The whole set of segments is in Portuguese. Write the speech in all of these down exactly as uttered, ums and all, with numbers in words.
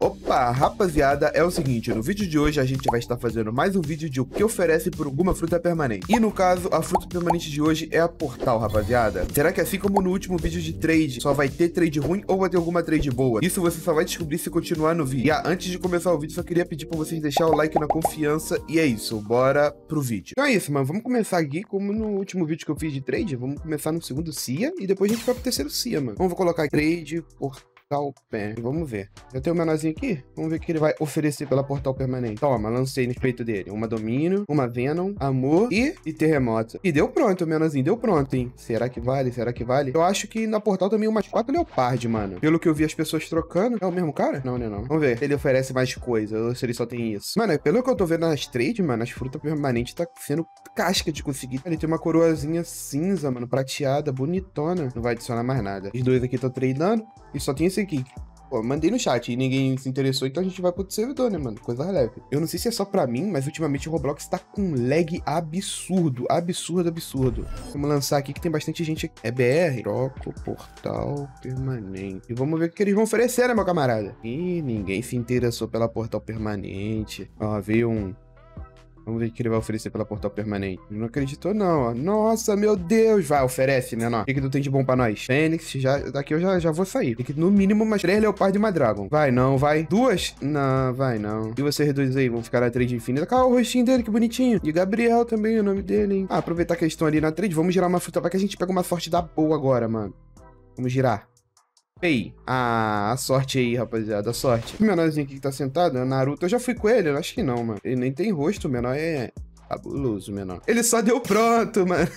Opa, rapaziada, é o seguinte, no vídeo de hoje a gente vai estar fazendo mais um vídeo de o que oferece por alguma fruta permanente. E no caso, a fruta permanente de hoje é a Portal, rapaziada. Será que assim como no último vídeo de trade, só vai ter trade ruim ou vai ter alguma trade boa? Isso você só vai descobrir se continuar no vídeo. E ah, antes de começar o vídeo, só queria pedir pra vocês deixar o like na confiança. E é isso, bora pro vídeo. Então é isso, mano, vamos começar aqui como no último vídeo que eu fiz de trade. Vamos começar no segundo C I A e depois a gente vai pro terceiro C I A, mano. Vamos colocar trade, Portal. Pé. Vamos ver. Já tem o menorzinho aqui? Vamos ver o que ele vai oferecer pela Portal Permanente. Toma, lancei no peito dele. Uma Domínio, uma Venom, Amor e, e Terremoto. E deu pronto o menorzinho. Deu pronto, hein? Será que vale? Será que vale? Eu acho que na Portal também umas quatro Leopard, mano. Pelo que eu vi as pessoas trocando. É o mesmo cara? Não, não é não. Vamos ver. Ele oferece mais coisa ou se ele só tem isso. Mano, pelo que eu tô vendo nas trades, mano, as frutas permanentes tá sendo casca de conseguir. Ele tem uma coroazinha cinza, mano, prateada, bonitona. Não vai adicionar mais nada. Os dois aqui estão treinando. E só tem esse aqui. Pô, mandei no chat e ninguém se interessou, então a gente vai pro outro servidor, né, mano? Coisa leve. Eu não sei se é só pra mim, mas ultimamente o Roblox tá com lag absurdo. Absurdo, absurdo. Vamos lançar aqui que tem bastante gente aqui. É B R. Troco, Portal Permanente. E vamos ver o que eles vão oferecer, né, meu camarada? Ih, ninguém se interessou pela Portal Permanente. Ó, veio um... Vamos ver o que ele vai oferecer pela Portal Permanente. Não acreditou, não, ó. Nossa, meu Deus. Vai, oferece, menor. O que que tu tem de bom pra nós? Fênix, já, daqui eu já, já vou sair. Tem que, no mínimo, umas três Leopard e uma Dragon. Vai, não, vai. Duas? Não, vai, não. E vocês dois aí, vão ficar na trade infinita. Calma, o rostinho dele, que bonitinho. E Gabriel também, o nome dele, hein. Ah, aproveitar que eles estão ali na trade, vamos girar uma fruta. Vai que a gente pega uma sorte da boa agora, mano. Vamos girar. Ei, ah, a sorte aí, rapaziada, a sorte. O menorzinho aqui que tá sentado, é o Naruto. Eu já fui com ele, eu acho que não, mano. Ele nem tem rosto, o menor é cabuloso, o menor. Ele só deu pronto, mano.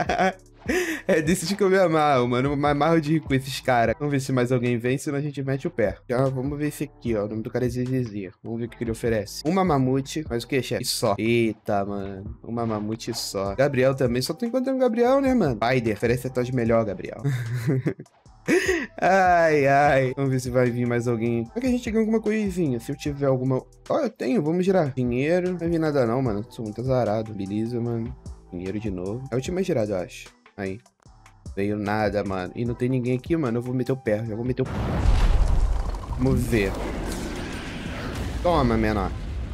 É desse que eu me amarro, mano. Eu me amarro de ir com esses caras. Vamos ver se mais alguém vem, senão a gente mete o pé. Já vamos ver esse aqui, ó. O nome do cara é Zezezia. Vamos ver o que ele oferece. Uma mamute. Mas o que, chefe? E só. Eita, mano. Uma mamute só. Gabriel também. Só tô encontrando o Gabriel, né, mano? Spider. Oferece até de melhor, Gabriel. Ai, ai. Vamos ver se vai vir mais alguém. Será que a gente ganha alguma coisinha? Se eu tiver alguma... Ó, eu tenho. Vamos girar. Dinheiro. Não vai vir nada não, mano. Sou muito azarado. Beleza, mano. Dinheiro de novo. É a última girada, eu acho. Aí. Veio nada, mano. E não tem ninguém aqui, mano. Eu vou meter o pé. Já vou meter o pé. Vamos ver. Toma, menor.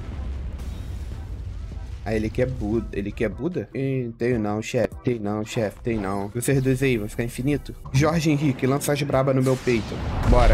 Ah, ele quer Buda. Ele quer Buda? Ih, tem não, chefe. Tem não, chefe. Tem não. Vocês dois aí, vai ficar infinito? Jorge Henrique, lança as braba no meu peito. Bora.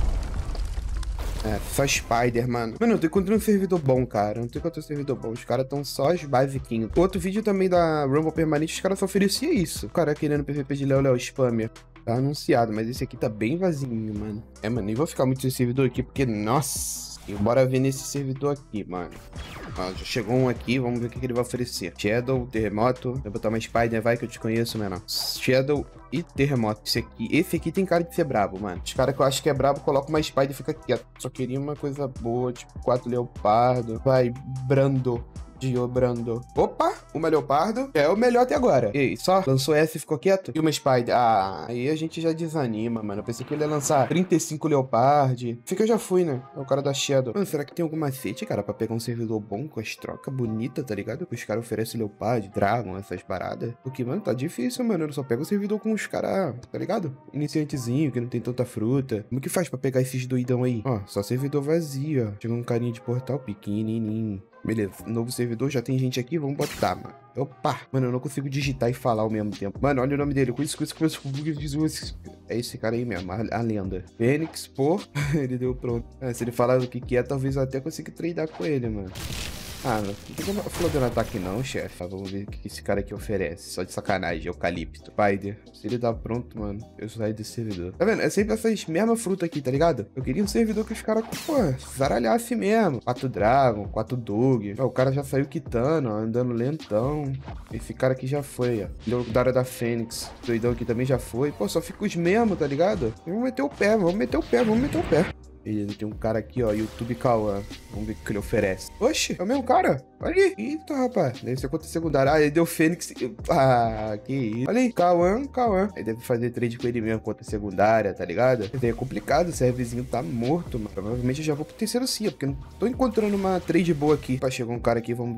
É, só Spider, mano. Mano, eu tô encontrando um servidor bom, cara. Eu não tô encontrando um servidor bom. Os caras tão só os basiquinhos. Outro vídeo também da Rumble Permanente, os caras só ofereciam isso. O cara querendo P V P de Léo Léo Spammer. Tá anunciado, mas esse aqui tá bem vazio, mano. É, mano, nem vou ficar muito nesse servidor aqui, porque, nossa... E bora ver nesse servidor aqui, mano. Ó, já chegou um aqui, vamos ver o que, que ele vai oferecer. Shadow, Terremoto. Vou botar uma Spider, vai que eu te conheço, menor. Shadow e Terremoto. Esse aqui, esse aqui tem cara de ser brabo, mano. Os caras que eu acho que é brabo, coloca uma Spider e fica quieto. Só queria uma coisa boa, tipo quatro Leopardo. Vai, Brando. Dio Brando. Opa, uma Leopardo. É o melhor até agora. Ei, só lançou essa e ficou quieto? E uma Spider. Ah, aí a gente já desanima, mano. Eu pensei que ele ia lançar trinta e cinco Leopard. Fica, eu já fui, né? É o cara da Shadow. Mano, será que tem algum macete, cara, pra pegar um servidor bom com as trocas bonitas, tá ligado? Que os caras oferecem Leopard, Dragon, essas paradas. Porque, mano, tá difícil, mano. Eu só pego o servidor com os caras, tá ligado? Iniciantezinho, que não tem tanta fruta. Como que faz pra pegar esses doidão aí? Ó, só servidor vazio, ó. Chegou um carinha de portal pequenininho. Beleza, novo servidor, já tem gente aqui, vamos botar, mano. Opa! Mano, eu não consigo digitar e falar ao mesmo tempo. Mano, olha o nome dele. Com isso, com isso, com isso. É esse cara aí mesmo, a, a lenda. Fênix, pô. Ele deu pronto. É, se ele falar o que que é, talvez eu até consiga tradar com ele, mano. Ah, não tem como falar do ataque não, chefe. Ah, vamos ver o que esse cara aqui oferece. Só de sacanagem, Eucalipto. Spider. Se ele dá pronto, mano, eu saio desse servidor. Tá vendo? É sempre essas mesmas frutas aqui, tá ligado? Eu queria um servidor que os caras, pô, zaralhasse mesmo. Quatro Dragon, quatro Dog. Ó, o cara já saiu quitando, ó, andando lentão. Esse cara aqui já foi, ó. Leodário da Fênix. Doidão aqui também já foi. Pô, só fica os mesmos, tá ligado? Vamos meter o pé, vamos meter o pé, vamos meter o pé. Beleza, tem um cara aqui, ó, YouTube Cauã. Vamos ver o que ele oferece. Oxe, é o mesmo cara. Olha aí. Eita, rapaz. Deve ser conta secundária. Ah, ele deu Fênix. Ah, que isso. Olha aí, Cauã, Cauã. Ele deve fazer trade com ele mesmo, conta secundária, tá ligado? É complicado, o serverzinho tá morto, mano. Provavelmente eu já vou pro terceiro C I A, porque não tô encontrando uma trade boa aqui. Opa, chegou um cara aqui, vamos ver.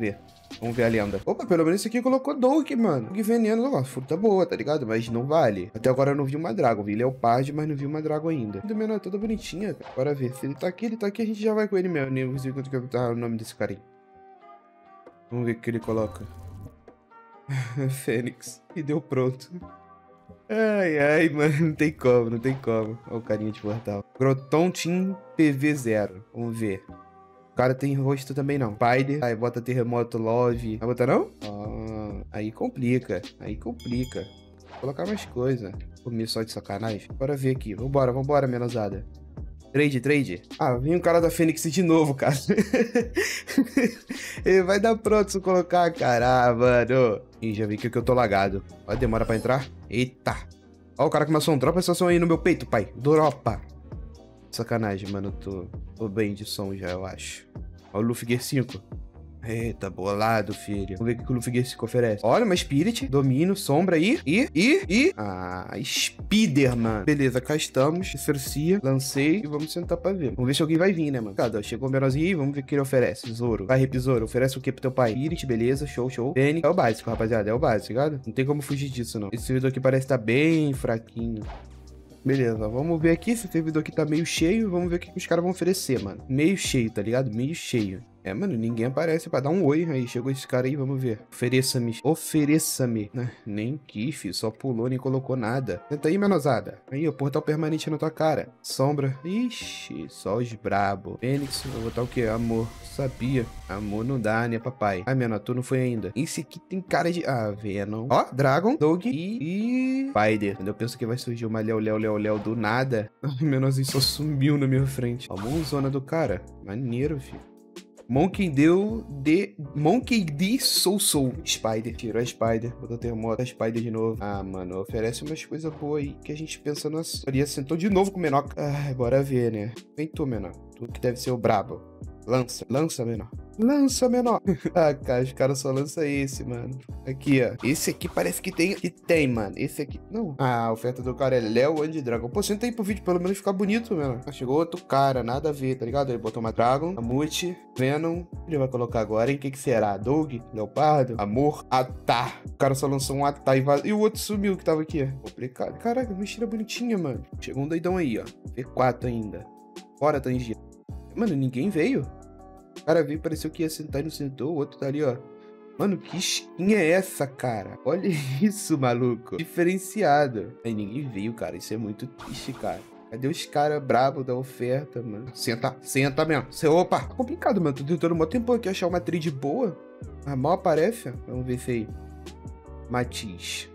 Vamos ver a lenda. Opa, pelo menos esse aqui colocou Doug, mano. Que veneno, ó, fruta boa, tá ligado? Mas não vale. Até agora eu não vi uma Dragon. Vi Leopard, mas não vi uma Dragon ainda. Do menor, toda bonitinha, cara. Bora ver. Se ele tá aqui, ele tá aqui, a gente já vai com ele mesmo. Nem vou ver quanto que é o nome desse cara aí. Vamos ver o que ele coloca. Fênix. E deu pronto. Ai, ai, mano. Não tem como, não tem como. Olha o carinha de portal. Groton Team P V zero. Vamos ver. O cara tem rosto também não. Spider. Aí bota terremoto love. Vai botar não? Ah, aí complica. Aí complica. Vou colocar mais coisa. Comer só de sacanagem. Bora ver aqui. Vambora, vambora, menosada. Trade, trade. Ah, vem o cara da Fênix de novo, cara. Ele vai dar pronto se eu colocar, cara. Ah, mano. Ih, já vi que eu tô lagado. Vai, demora pra entrar. Eita. Ó, o cara começou um dropa essa aí no meu peito, pai. Dropa. Sacanagem, mano. Eu tô, tô bem de som já, eu acho. Ó, o Luffy Gear cinco. Eita, bolado, filho. Vamos ver o que o Luffy Gear cinco oferece. Olha, uma Spirit, Domínio, Sombra, e, e, e, e... Ah, Spiderman. Beleza, cá estamos. Cercia, lancei e vamos sentar pra ver. Vamos ver se alguém vai vir, né, mano? Cada, chegou o menorzinho aí, vamos ver o que ele oferece. Zoro. Vai, Rap Zoro. Oferece o que pro teu pai? Spirit, beleza, show, show. Fênix. É o básico, rapaziada, é o básico, ligado? Não tem como fugir disso, não. Esse servidor aqui parece estar tá bem fraquinho. Beleza, vamos ver aqui. Esse servidor aqui tá meio cheio. Vamos ver o que os caras vão oferecer, mano. Meio cheio, tá ligado? Meio cheio. É, mano, ninguém aparece pra dar um oi. Aí chegou esse cara aí, vamos ver. Ofereça-me. Ofereça-me. Nem Kiff, só pulou, nem colocou nada. Senta aí, menosada. Aí, o portal permanente na tua cara. Sombra. Ixi, só os brabo. Fênix, vou botar o quê? Amor. Sabia. Amor não dá, né, papai? Ai, menor, tu não foi ainda. Esse aqui tem cara de... Ah, Venom. Ó, Dragon, Doug e... e... Spider. Eu penso que vai surgir uma Léo, Léo, Léo, Léo do nada. Ai, menorzinho só sumiu na minha frente. Ó, mãozona do cara. Maneiro, filho. Monkey deu de... Monkey D Soul Soul. Spider. Tirou a Spider. Botou terremoto. A Spider de novo. Ah, mano. Oferece umas coisas boas aí que a gente pensa na história. Sentou de novo com o menor. Ai, bora ver, né? Vem tu, menor. Tu que deve ser o brabo. Lança. Lança, menor. Lança, menor. Ah, cara, os caras só lançam esse, mano. Aqui, ó. Esse aqui parece que tem... Que tem, mano. Esse aqui... Não. Ah, a oferta do cara é Léo Andy Dragon. Pô, senta aí pro vídeo pelo menos ficar bonito, menor. Ah, chegou outro cara. Nada a ver, tá ligado? Ele botou uma Dragon, Mamute, Venom. Ele vai colocar agora, hein? O que que será? Doug? Leopardo? Amor? Atar. O cara só lançou um Atar e, vaz... e o outro sumiu que tava aqui. Complicado. Caraca, mentira bonitinha, mano. Chegou um doidão aí, ó. V quatro ainda. Bora, Tangia. Mano, ninguém veio. O cara veio, pareceu que ia sentar e não sentou. O outro tá ali, ó. Mano, que skin é essa, cara? Olha isso, maluco. Diferenciado. Aí ninguém veio, cara. Isso é muito triste, cara. Cadê os caras brabos da oferta, mano? Senta, senta mesmo. Cê, opa, tá complicado, mano. Tô tentando um tempo aqui achar uma trade boa. A mal aparece. Vamos ver se aí. Matiz.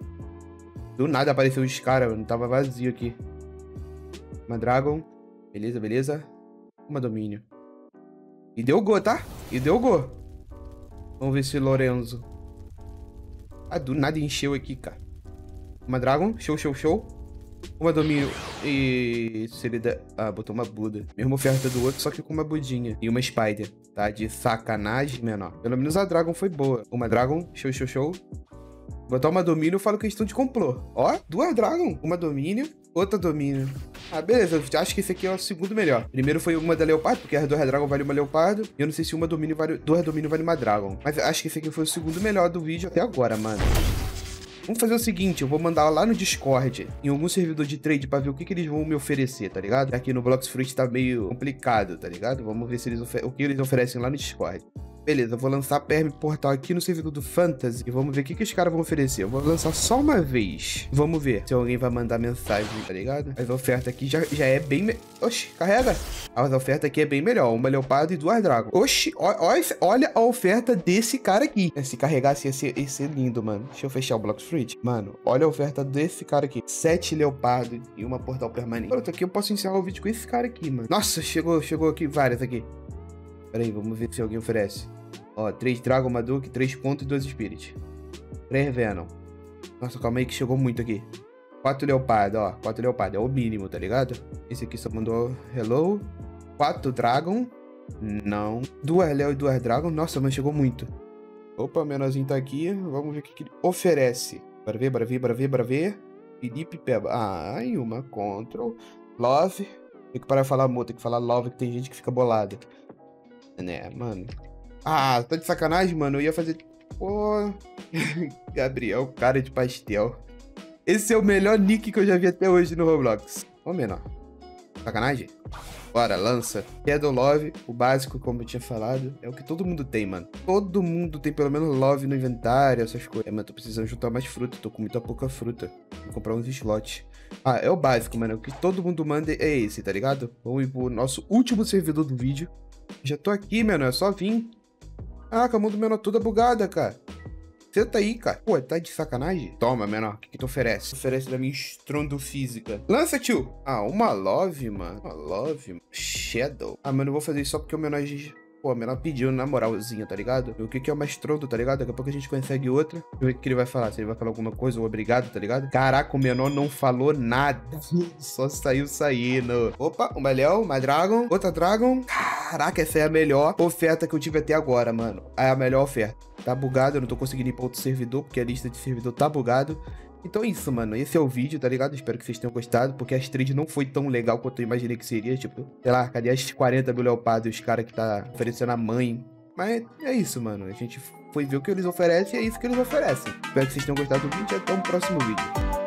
Do nada apareceu os caras, mano. Tava vazio aqui. Uma Dragon. Beleza, beleza. Uma Domínio. E deu go, tá? E deu go. Vamos ver se Lorenzo. Ah, do nada encheu aqui, cara. Uma Dragon. Show, show, show. Uma Domínio. E... se ele der... Ah, botou uma Buda. Mesma oferta do outro, só que com uma budinha. E uma Spider. Tá? De sacanagem, menor. Pelo menos a Dragon foi boa. Uma Dragon. Show, show, show. Botar uma Domínio, eu falo questão de complô. Ó, duas Dragon. Uma Domínio. Outra Domínio. Ah, beleza. Eu acho que esse aqui é o segundo melhor. Primeiro foi uma da Leopardo, porque a duas Dragon vale uma Leopardo. E eu não sei se uma Domínio vale... duas Domínio vale uma Dragon. Mas acho que esse aqui foi o segundo melhor do vídeo até agora, mano. Vamos fazer o seguinte, eu vou mandar lá no Discord, em algum servidor de trade, pra ver o que, que eles vão me oferecer, tá ligado? Aqui no Blox Fruit tá meio complicado, tá ligado? Vamos ver se eles o que eles oferecem lá no Discord. Beleza, eu vou lançar Perm Portal aqui no servidor do Fantasy e vamos ver o que, que os caras vão oferecer. Eu vou lançar só uma vez. Vamos ver se alguém vai mandar mensagem, tá ligado? As ofertas aqui já, já é bem... Me... Oxi, carrega. As ofertas aqui é bem melhor. Uma Leopardo e duas Dragon. Oxi, ó, ó, olha a oferta desse cara aqui. Se carregasse ia ser, ia ser lindo, mano. Deixa eu fechar o Blox Fruit. Mano, olha a oferta desse cara aqui. Sete Leopardo e uma Portal Permanente. Pronto, aqui eu posso encerrar o vídeo com esse cara aqui, mano. Nossa, chegou, chegou aqui várias aqui. Pera aí, vamos ver se alguém oferece. Ó, três Dragon, Maduke, três pontos e dois Spirit. três Venom. Nossa, calma aí que chegou muito aqui. quatro Leopardo, ó. quatro Leopardo, é o mínimo, tá ligado? Esse aqui só mandou hello. quatro Dragon. Não. duas Leo e duas Dragon. Nossa, mas chegou muito. Opa, o menorzinho tá aqui. Vamos ver o que, que ele oferece. Bora ver, bora ver, bora ver, bora ver. Felipe Peba. Ah, e uma Control. Love. Tem que parar de falar amor, tem que falar love, que tem gente que fica bolada. Né, mano. Ah, tá de sacanagem, mano? Eu ia fazer... Pô... Gabriel, cara de pastel. Esse é o melhor nick que eu já vi até hoje no Roblox. Ô, menor. Sacanagem? Bora, lança. Shadow Love, o básico, como eu tinha falado, é o que todo mundo tem, mano. Todo mundo tem pelo menos Love no inventário, essas coisas. É, mano, tô precisando juntar mais fruta, tô com muita pouca fruta. Vou comprar uns slots. Ah, é o básico, mano. O que todo mundo manda é esse, tá ligado? Vamos ir pro nosso último servidor do vídeo. Já tô aqui, mano, é só vir. Ah, a mão do menor toda bugada, cara. Senta aí, cara. Pô, tá de sacanagem? Toma, menor. O que que tu oferece? Oferece da minha estrondo física. Lança, tio. Ah, uma love, mano. Uma love, mano. Shadow. Ah, mano, eu vou fazer isso só porque o menor... Pô, o menor pediu na moralzinha, tá ligado? O que que é uma estrondo, tá ligado? Daqui a pouco a gente consegue outra. Deixa eu ver o que ele vai falar. Se ele vai falar alguma coisa ou obrigado, tá ligado? Caraca, o menor não falou nada. Só saiu saindo. Opa, uma Leão, uma Dragon. Outra Dragon. Caraca, essa é a melhor oferta que eu tive até agora, mano. É a melhor oferta. Tá bugado, eu não tô conseguindo ir pra outro servidor, porque a lista de servidor tá bugado. Então é isso, mano. Esse é o vídeo, tá ligado? Espero que vocês tenham gostado, porque a trade não foi tão legal quanto eu imaginei que seria. Tipo, sei lá, cadê as quarenta mil leopardos e os caras que tá oferecendo a mãe? Mas é isso, mano. A gente foi ver o que eles oferecem e é isso que eles oferecem. Espero que vocês tenham gostado do vídeo e até o próximo vídeo.